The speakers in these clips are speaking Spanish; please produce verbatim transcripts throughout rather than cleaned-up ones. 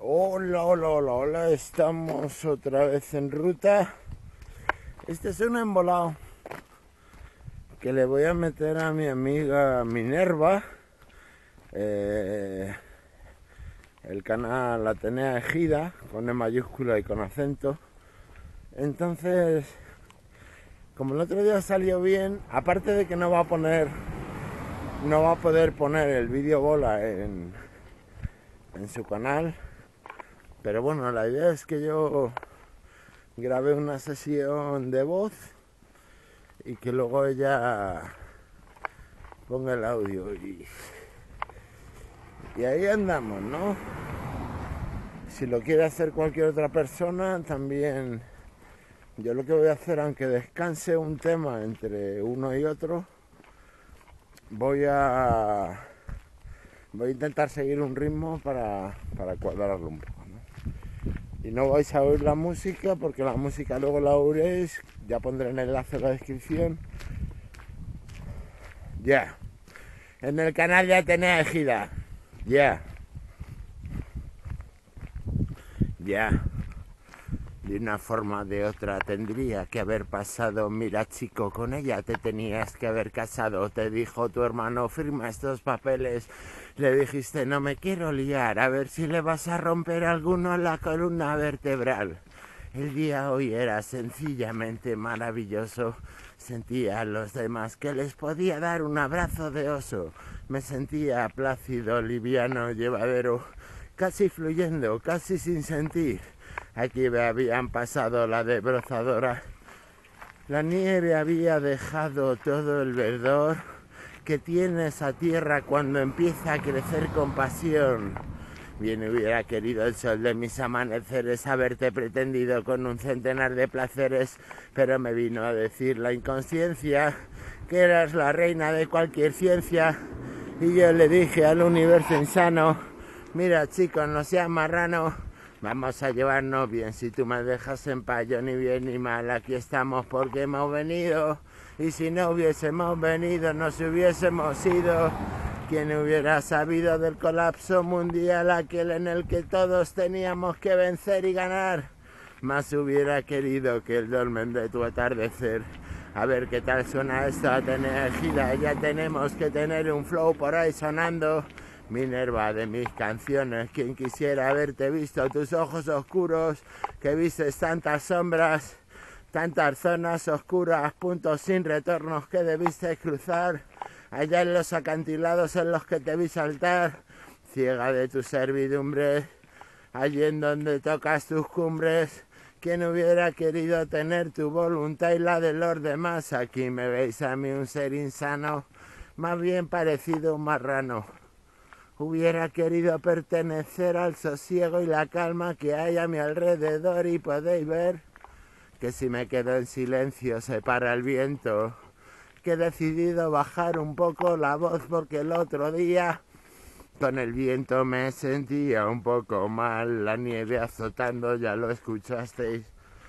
Hola, hola, hola, hola, estamos otra vez en ruta. Este es un embolado que le voy a meter a mi amiga Minerva. Eh, el canal Atenea Ejida, con E mayúscula y con acento. Entonces, como el otro día salió bien, aparte de que no va a poner, no va a poder poner el vídeo bola en, en su canal. Pero bueno, la idea es que yo grabé una sesión de voz y que luego ella ponga el audio y, y ahí andamos, ¿no? Si lo quiere hacer cualquier otra persona, también yo lo que voy a hacer, aunque descanse un tema entre uno y otro, voy a voy a intentar seguir un ritmo para, para cuadrarlo un poco, ¿no? Y no vais a oír la música porque la música luego la oiréis, ya pondré el enlace en la descripción. Ya. Yeah. En el canal de Atenea Ejida. Ya. Yeah. Ya. Yeah. De una forma o de otra tendría que haber pasado. Mira, chico, con ella te tenías que haber casado. Te dijo tu hermano, firma estos papeles. Le dijiste, no me quiero liar, a ver si le vas a romper alguno la columna vertebral. El día hoy era sencillamente maravilloso. Sentía a los demás que les podía dar un abrazo de oso. Me sentía plácido, liviano, llevadero, casi fluyendo, casi sin sentir. Aquí me habían pasado la desbrozadora. La nieve había dejado todo el verdor que tiene esa tierra cuando empieza a crecer con pasión. Bien hubiera querido el sol de mis amaneceres haberte pretendido con un centenar de placeres, pero me vino a decir la inconsciencia que eras la reina de cualquier ciencia. Y yo le dije al universo insano, mira chico, no seas marrano, vamos a llevarnos bien, si tú me dejas en paz, yo ni bien ni mal, aquí estamos porque hemos venido, y si no hubiésemos venido, nos hubiésemos ido. ¿Quién hubiera sabido del colapso mundial, aquel en el que todos teníamos que vencer y ganar? Más hubiera querido que el dolmen de tu atardecer. A ver qué tal suena esto, Atenea Ejida, ya tenemos que tener un flow por ahí sonando. Minerva de mis canciones, quien quisiera haberte visto, tus ojos oscuros, que vistes tantas sombras, tantas zonas oscuras, puntos sin retornos que debiste cruzar, allá en los acantilados en los que te vi saltar, ciega de tu servidumbre, allí en donde tocas tus cumbres. Quien hubiera querido tener tu voluntad y la de los demás, aquí me veis a mí un ser insano, más bien parecido a un marrano. Hubiera querido pertenecer al sosiego y la calma que hay a mi alrededor, y podéis ver que si me quedo en silencio se para el viento, que he decidido bajar un poco la voz porque el otro día con el viento me sentía un poco mal, la nieve azotando, ya lo escuchasteis,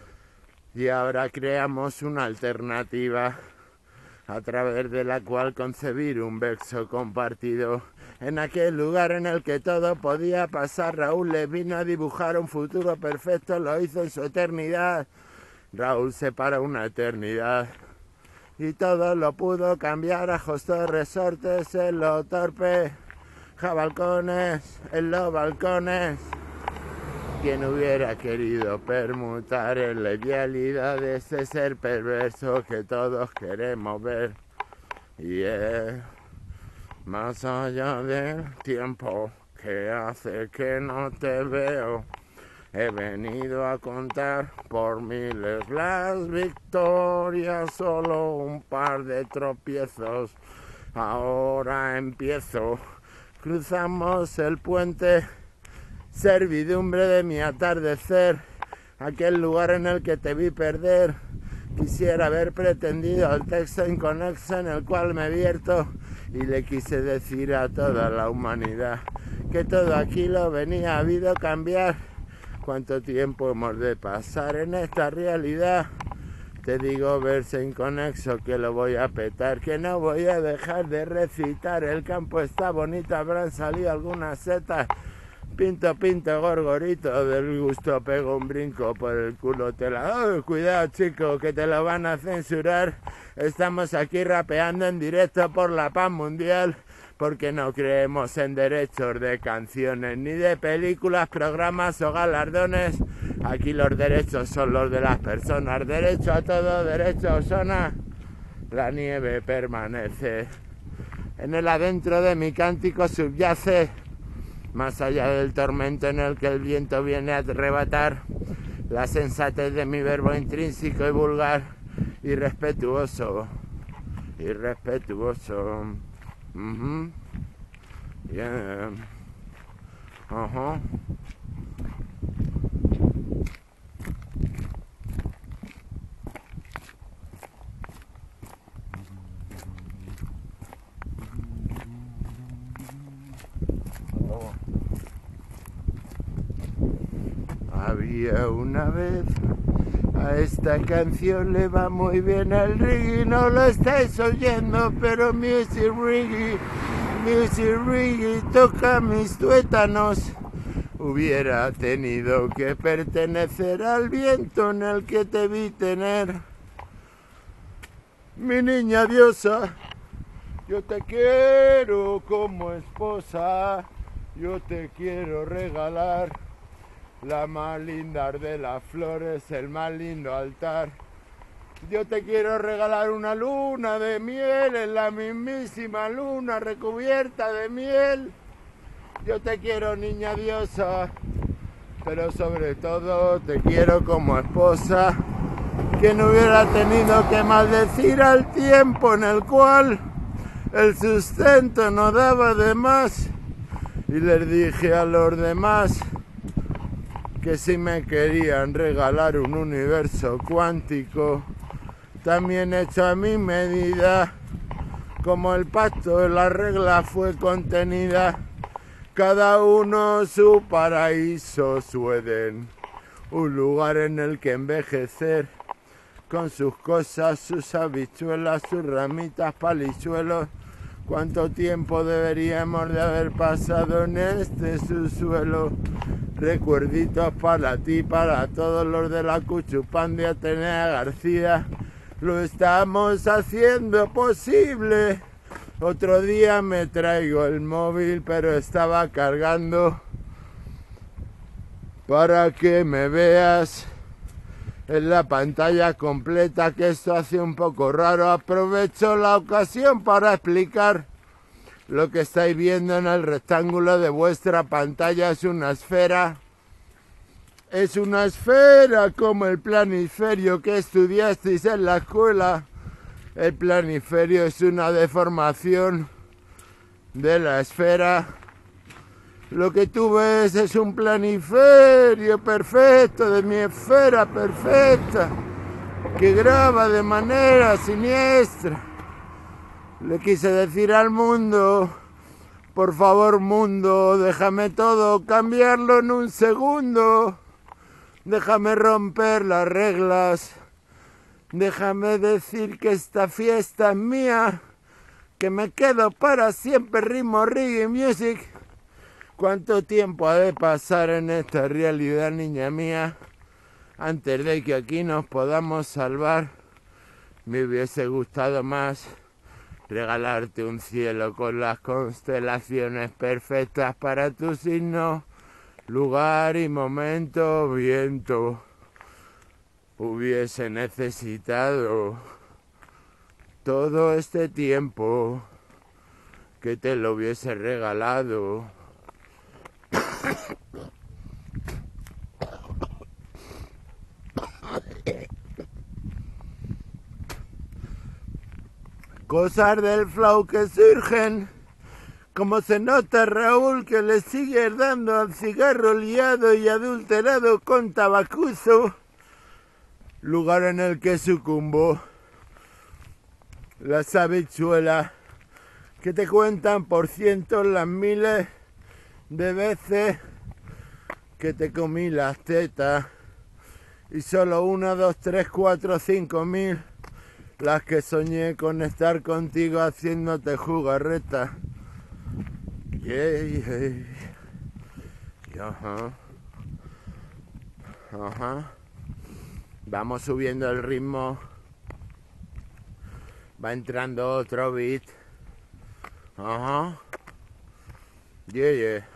y ahora creamos una alternativa a través de la cual concebir un verso compartido. En aquel lugar en el que todo podía pasar, Raúl le vino a dibujar un futuro perfecto, lo hizo en su eternidad. Raúl se para una eternidad y todo lo pudo cambiar, ajustó resortes en lo torpe, jabalcones en los balcones. Quien hubiera querido permutar en la idealidad de ese ser perverso que todos queremos ver. Y es más allá del tiempo que hace que no te veo. He venido a contar por miles las victorias, solo un par de tropiezos. Ahora empiezo, cruzamos el puente, servidumbre de mi atardecer, aquel lugar en el que te vi perder. Quisiera haber pretendido el texto inconexo en el cual me vierto, y le quise decir a toda la humanidad que todo aquí lo venía habido cambiar. ¿Cuánto tiempo hemos de pasar en esta realidad? Te digo verso inconexo que lo voy a petar, que no voy a dejar de recitar. El campo está bonito, habrán salido algunas setas, Pinto, pinto, gorgorito, del gusto pego un brinco por el culo, te la... Oh, cuidado, chico, que te lo van a censurar. Estamos aquí rapeando en directo por la paz mundial, porque no creemos en derechos de canciones, ni de películas, programas o galardones. Aquí los derechos son los de las personas. Derecho a todo, derecho a Osona. La nieve permanece. En el adentro de mi cántico subyace, más allá del tormento en el que el viento viene a arrebatar, la sensatez de mi verbo intrínseco y vulgar, irrespetuoso, irrespetuoso. Uh-huh. Yeah. Uh-huh. Había una vez, a esta canción le va muy bien el reggae, no lo estáis oyendo, pero music reggae, music reggae toca mis tuétanos. Hubiera tenido que pertenecer al viento en el que te vi tener. Mi niña diosa, yo te quiero como esposa, yo te quiero regalar la más linda de las flores, el más lindo altar. Yo te quiero regalar una luna de miel, en la mismísima luna recubierta de miel. Yo te quiero, niña diosa, pero sobre todo te quiero como esposa, que no hubiera tenido que maldecir al tiempo en el cual el sustento no daba de más. Y les dije a los demás que si me querían regalar un universo cuántico, también hecho a mi medida, como el pacto de la regla fue contenida, cada uno su paraíso, su Edén, un lugar en el que envejecer, con sus cosas, sus habichuelas, sus ramitas, palizuelos. ¿Cuánto tiempo deberíamos de haber pasado en este subsuelo? Recuerditos para ti, para todos los de la Cuchupán de Atenea García. Lo estamos haciendo posible. Otro día me traigo el móvil, pero estaba cargando para que me veas en la pantalla completa, que esto hace un poco raro. Aprovecho la ocasión para explicar lo que estáis viendo en el rectángulo de vuestra pantalla. Es una esfera. Es una esfera como el planisferio que estudiasteis en la escuela. El planisferio es una deformación de la esfera. Lo que tú ves es un planiferio perfecto de mi esfera perfecta, que graba de manera siniestra. Le quise decir al mundo: por favor, mundo, déjame todo cambiarlo en un segundo. Déjame romper las reglas. Déjame decir que esta fiesta es mía, que me quedo para siempre ritmo reggae music. ¿Cuánto tiempo ha de pasar en esta realidad, niña mía, antes de que aquí nos podamos salvar? Me hubiese gustado más regalarte un cielo con las constelaciones perfectas para tu signo, lugar y momento, viento. Hubiese necesitado todo este tiempo que te lo hubiese regalado. Cosas del flow que surgen, como se nota, Raúl, que le sigues dando al cigarro liado y adulterado con tabacuzo, lugar en el que sucumbó las habichuelas que te cuentan por cientos las miles de veces que te comí las tetas, y solo una, dos, tres, cuatro, cinco mil las que soñé con estar contigo haciéndote jugarreta. Yeah, yeah, Ajá. Ajá. Vamos subiendo el ritmo. Va entrando otro beat. Ajá. Yeah, yeah.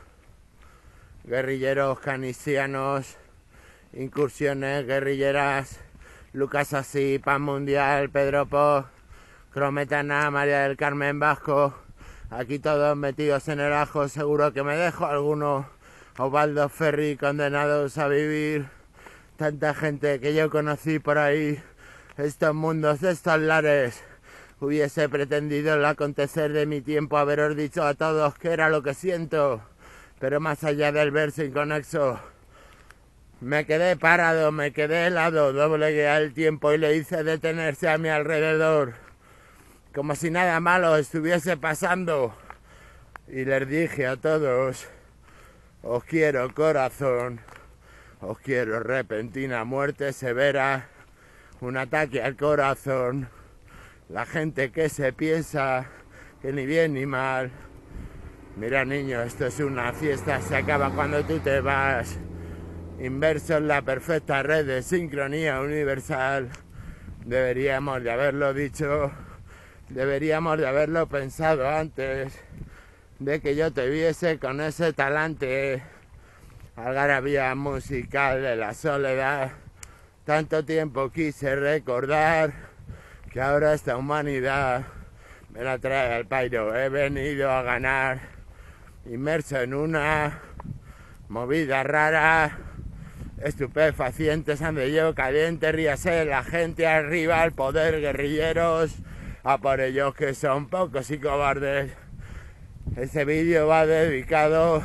Guerrilleros canisianos. Incursiones guerrilleras. Lucas Así, Pan Mundial, Pedro Po, Crometana, María del Carmen Vasco. Aquí todos metidos en el ajo. Seguro que me dejo alguno. Osvaldo Ferri, condenados a vivir. Tanta gente que yo conocí por ahí. Estos mundos de estos lares. Hubiese pretendido el acontecer de mi tiempo haberos dicho a todos que era lo que siento. Pero más allá del verso inconexo, me quedé parado, me quedé helado, doblegué al tiempo y le hice detenerse a mi alrededor, como si nada malo estuviese pasando. Y les dije a todos, os quiero corazón, os quiero repentina muerte severa, un ataque al corazón, la gente que se piensa que ni bien ni mal. Mira niño, esto es una fiesta, se acaba cuando tú te vas. Inverso en la perfecta red de sincronía universal. Deberíamos de haberlo dicho, deberíamos de haberlo pensado antes de que yo te viese con ese talante. Algarabía musical de la soledad. Tanto tiempo quise recordar que ahora esta humanidad me la trae al pairo. He venido a ganar, inmerso en una movida rara. Estupefacientes ande yo caliente, ríase la gente arriba, al poder guerrilleros, a por ellos que son pocos y cobardes. Este vídeo va dedicado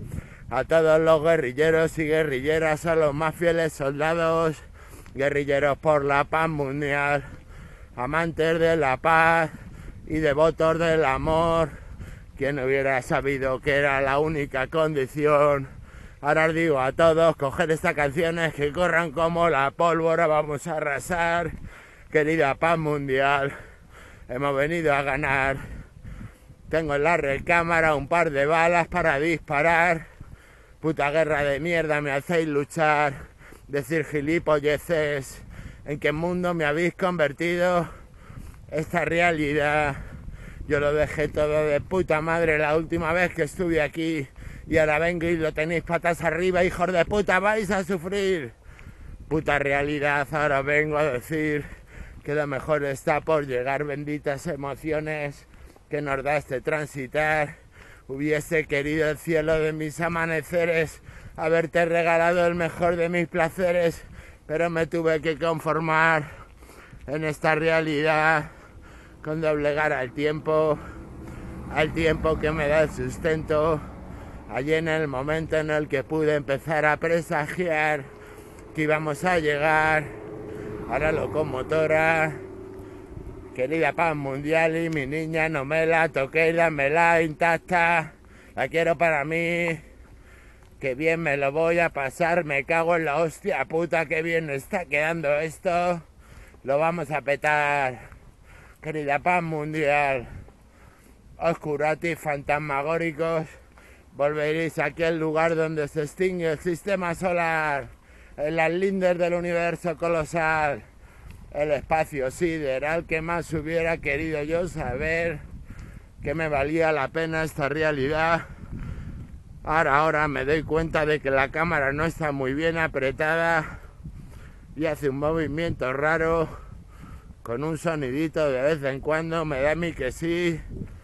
a todos los guerrilleros y guerrilleras, a los más fieles soldados, guerrilleros por la paz mundial, amantes de la paz y devotos del amor. Quien hubiera sabido que era la única condición. Ahora os digo a todos, coger estas canciones que corran como la pólvora, vamos a arrasar. Querida paz mundial, hemos venido a ganar. Tengo en la recámara un par de balas para disparar. Puta guerra de mierda, me hacéis luchar. Decir gilipolleces, ¿en qué mundo me habéis convertido? Esta realidad, yo lo dejé todo de puta madre la última vez que estuve aquí. Y ahora vengo y lo tenéis patas arriba, hijos de puta, vais a sufrir. Puta realidad, ahora vengo a decir que lo mejor está por llegar, benditas emociones que nos da este transitar. Hubiese querido el cielo de mis amaneceres, haberte regalado el mejor de mis placeres, pero me tuve que conformar en esta realidad con doblegar al tiempo, al tiempo que me da el sustento. Allí en el momento en el que pude empezar a presagiar que íbamos a llegar a la locomotora. Querida paz mundial y mi niña, no me la toquéis, dámela intacta. La quiero para mí, que bien me lo voy a pasar, me cago en la hostia puta, que bien está quedando esto. Lo vamos a petar. Querida paz mundial, oscuratis fantasmagóricos. Volveréis a aquel lugar donde se extingue el sistema solar, en las lindes del universo colosal, el espacio sideral que más hubiera querido yo saber que me valía la pena esta realidad. Ahora, ahora me doy cuenta de que la cámara no está muy bien apretada y hace un movimiento raro con un sonidito de vez en cuando, me da a mí que sí.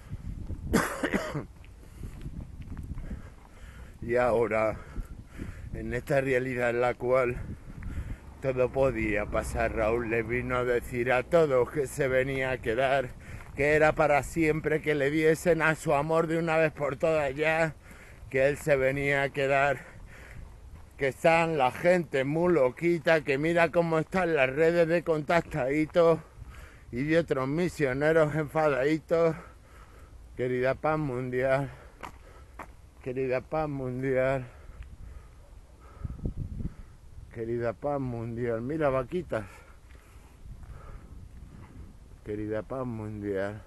Y ahora, en esta realidad en la cual todo podía pasar, Raúl le vino a decir a todos que se venía a quedar, que era para siempre, que le diesen a su amor de una vez por todas ya, que él se venía a quedar, que están la gente muy loquita, que mira cómo están las redes de contactaditos y de otros misioneros enfadaditos. Querida paz mundial, querida paz mundial, querida paz mundial, mira vaquitas, querida paz mundial.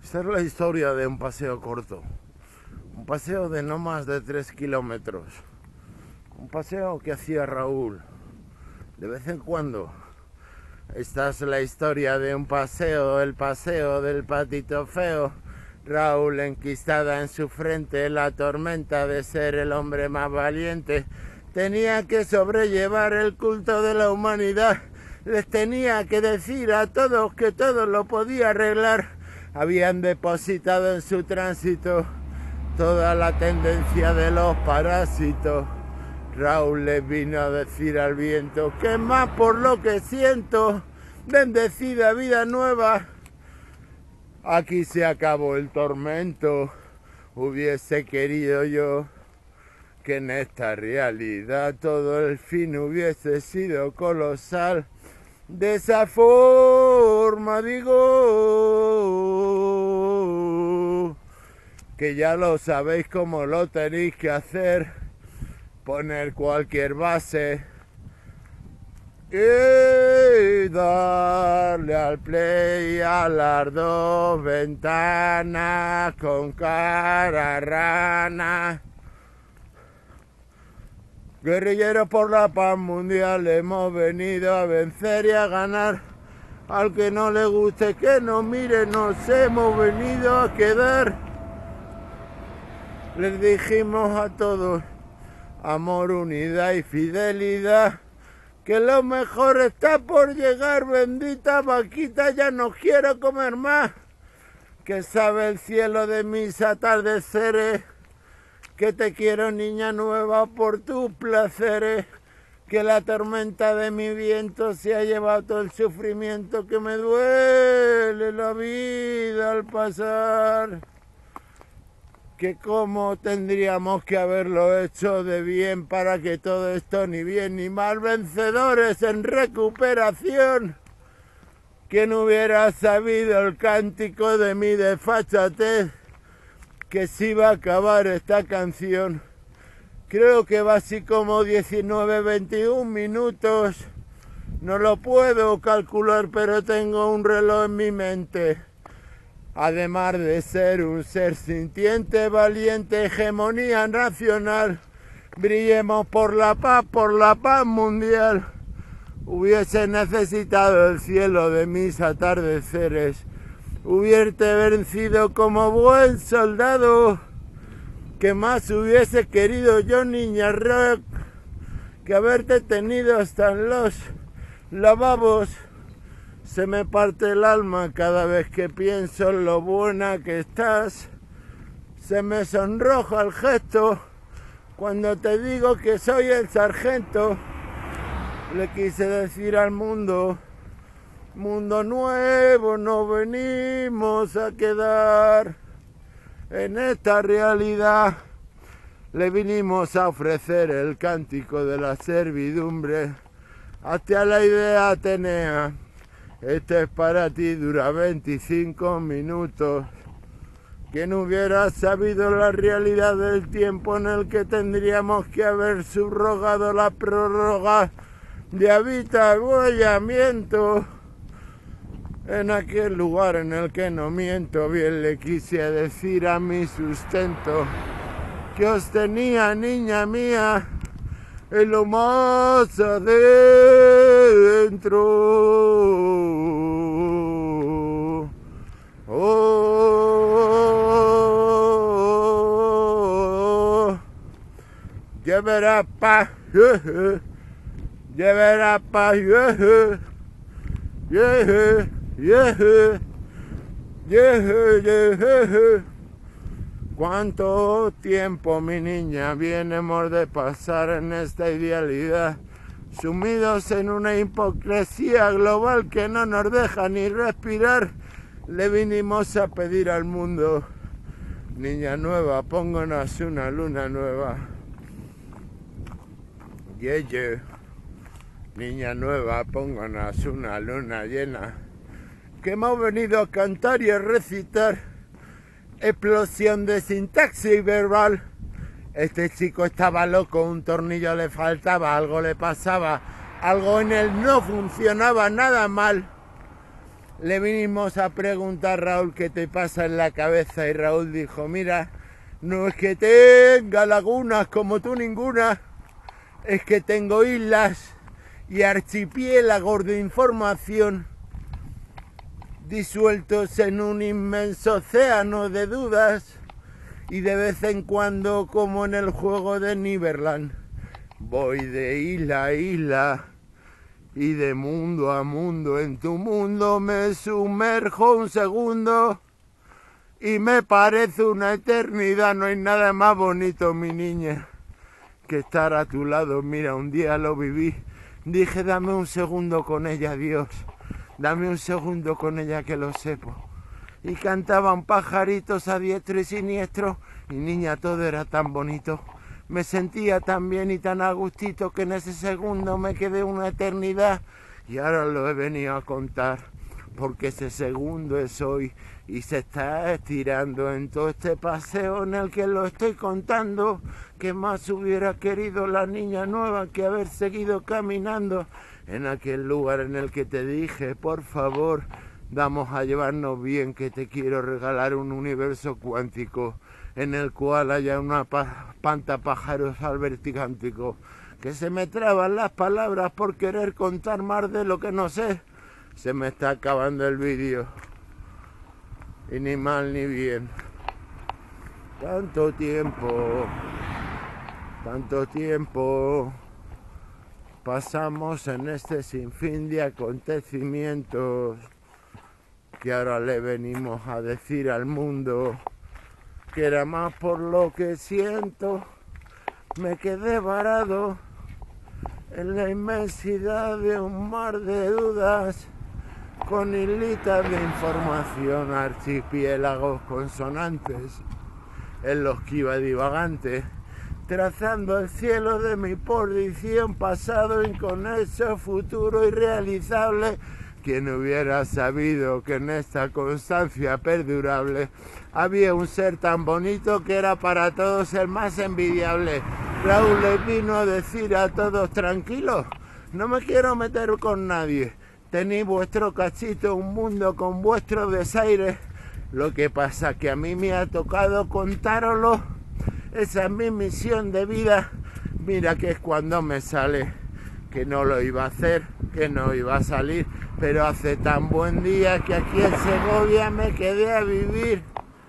Esta es la historia de un paseo corto, un paseo de no más de tres kilómetros, un paseo que hacía Raúl de vez en cuando. Esta es la historia de un paseo, el paseo del patito feo. Raúl enquistada en su frente la tormenta de ser el hombre más valiente. Tenía que sobrellevar el culto de la humanidad. Les tenía que decir a todos que todo lo podía arreglar. Habían depositado en su tránsito toda la tendencia de los parásitos. Raúl les vino a decir al viento que más por lo que siento, bendecida vida nueva. Aquí se acabó el tormento. Hubiese querido yo que en esta realidad todo el fin hubiese sido colosal. De esa forma digo que ya lo sabéis cómo lo tenéis que hacer. Poner cualquier base y darle al play a las dos ventanas con cara rana. Guerrilleros por la paz mundial, hemos venido a vencer y a ganar. Al que no le guste que nos mire, nos hemos venido a quedar. Les dijimos a todos amor, unidad y fidelidad, que lo mejor está por llegar. Bendita vaquita, ya no quiero comer más. Que sabe el cielo de mis atardeceres, que te quiero niña nueva por tus placeres. Que la tormenta de mi viento se ha llevado todo el sufrimiento, que me duele la vida al pasar. Que cómo tendríamos que haberlo hecho de bien para que todo esto ni bien ni mal. Vencedores en recuperación. ¿Quién hubiera sabido el cántico de mi desfachatez? Que si iba a acabar esta canción. Creo que va así como diecinueve, veintiún minutos. No lo puedo calcular, pero tengo un reloj en mi mente. Además de ser un ser sintiente, valiente, hegemonía nacional, brillemos por la paz, por la paz mundial. Hubiese necesitado el cielo de mis atardeceres, hubierte vencido como buen soldado. Que más hubiese querido yo, niña rock, que haberte tenido hasta en los lavabos. Se me parte el alma cada vez que pienso en lo buena que estás. Se me sonroja el gesto cuando te digo que soy el sargento. Le quise decir al mundo, mundo nuevo, no venimos a quedar en esta realidad. Le vinimos a ofrecer el cántico de la servidumbre. Hasta la idea Atenea. Este es para ti, dura veinticinco minutos. ¿Quién hubiera sabido la realidad del tiempo en el que tendríamos que haber subrogado la prórroga de avituallamiento? En aquel lugar en el que no miento, bien le quise decir a mi sustento que os tenía, niña mía, en lo más adentro. Oh, llevará paz, llevará paz, yeah, yeah, yeah, yeah, yeah. ¿Cuánto tiempo, mi niña, vienemos de pasar en esta idealidad, sumidos en una hipocresía global que no nos deja ni respirar? Le vinimos a pedir al mundo, niña nueva, pónganos una luna nueva. Yeah, yeah. Niña nueva, pónganos una luna llena, que hemos venido a cantar y a recitar. Explosión de sintaxis verbal. Este chico estaba loco, un tornillo le faltaba, algo le pasaba, algo en él no funcionaba nada mal. Le vinimos a preguntar, Raúl, qué te pasa en la cabeza, y Raúl dijo, mira, no es que tenga lagunas como tú ninguna, es que tengo islas y archipiélagos de información disueltos en un inmenso océano de dudas, y de vez en cuando, como en el juego de Neverland, voy de isla a isla y de mundo a mundo. En tu mundo me sumerjo un segundo y me parece una eternidad. No hay nada más bonito, mi niña, que estar a tu lado. Mira, un día lo viví, dije, dame un segundo con ella, Dios, dame un segundo con ella que lo sepo. Y cantaban pajaritos a diestro y siniestro, y niña, todo era tan bonito. Me sentía tan bien y tan a gustito que en ese segundo me quedé una eternidad. Y ahora lo he venido a contar, porque ese segundo es hoy y se está estirando en todo este paseo en el que lo estoy contando. Que más hubiera querido la niña nueva que haber seguido caminando en aquel lugar en el que te dije, por favor, vamos a llevarnos bien, que te quiero regalar un universo cuántico en el cual haya una pantapájaros albertigántico. Que se me traban las palabras por querer contar más de lo que no sé. Se me está acabando el vídeo. Y ni mal ni bien. Tanto tiempo, tanto tiempo pasamos en este sinfín de acontecimientos, que ahora le venimos a decir al mundo que era más por lo que siento. Me quedé varado en la inmensidad de un mar de dudas, con islitas de información, archipiélagos consonantes, en los que iba divagante, trazando el cielo de mi posición, pasado inconexo, futuro irrealizable. Quien hubiera sabido que en esta constancia perdurable había un ser tan bonito que era para todos el más envidiable. Raúl les vino a decir a todos, tranquilos, no me quiero meter con nadie. Tenéis vuestro cachito, un mundo con vuestros desaires. Lo que pasa que a mí me ha tocado contároslo. Esa es mi misión de vida. Mira que es cuando me sale, que no lo iba a hacer, que no iba a salir, pero hace tan buen día que aquí en Segovia me quedé a vivir.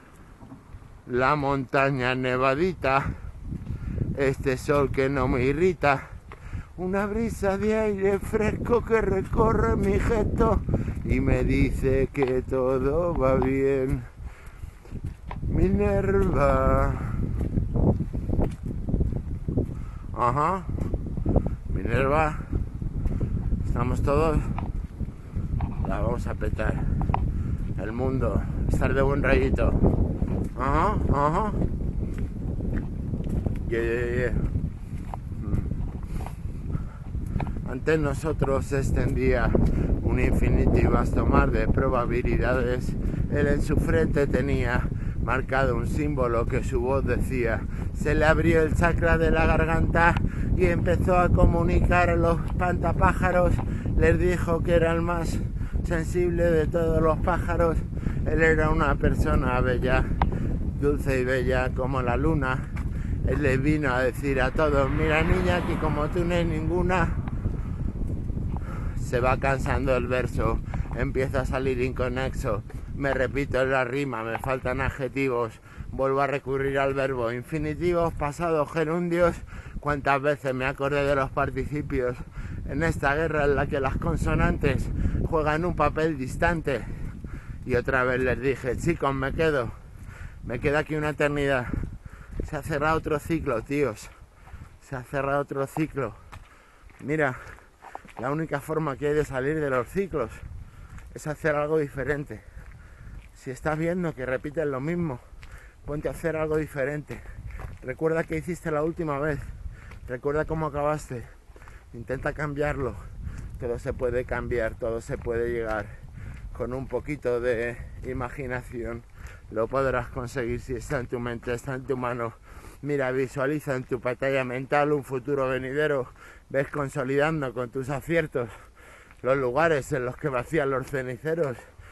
La montaña nevadita, este sol que no me irrita, una brisa de aire fresco que recorre mi gesto y me dice que todo va bien. Minerva. Ajá. Minerva. Estamos todos. La vamos a petar. El mundo. Estar de buen rayito. Ajá, ajá. Yeah, yeah, yeah. Ante nosotros se extendía un infinito y vasto mar de probabilidades. Él en su frente tenía marcado un símbolo que su voz decía. Se le abrió el chakra de la garganta y empezó a comunicar a los pantapájaros. Les dijo que era el más sensible de todos los pájaros. Él era una persona bella, dulce y bella como la luna. Él les vino a decir a todos, mira niña, que como tú no hay ninguna. Se va cansando el verso, empieza a salir inconexo, me repito en la rima, me faltan adjetivos, vuelvo a recurrir al verbo, infinitivos, pasados, gerundios. Cuántas veces me acordé de los participios en esta guerra en la que las consonantes juegan un papel distante. Y otra vez les dije, chicos, me quedo, me queda aquí una eternidad. Se ha cerrado otro ciclo, tíos, se ha cerrado otro ciclo. Mira, la única forma que hay de salir de los ciclos es hacer algo diferente. Si estás viendo que repiten lo mismo, ponte a hacer algo diferente. Recuerda qué hiciste la última vez. Recuerda cómo acabaste. Intenta cambiarlo. Todo se puede cambiar, todo se puede llegar. Con un poquito de imaginación lo podrás conseguir si está en tu mente, está en tu mano. Mira, visualiza en tu pantalla mental un futuro venidero. Ves consolidando con tus aciertos los lugares en los que me hacían los ceniceros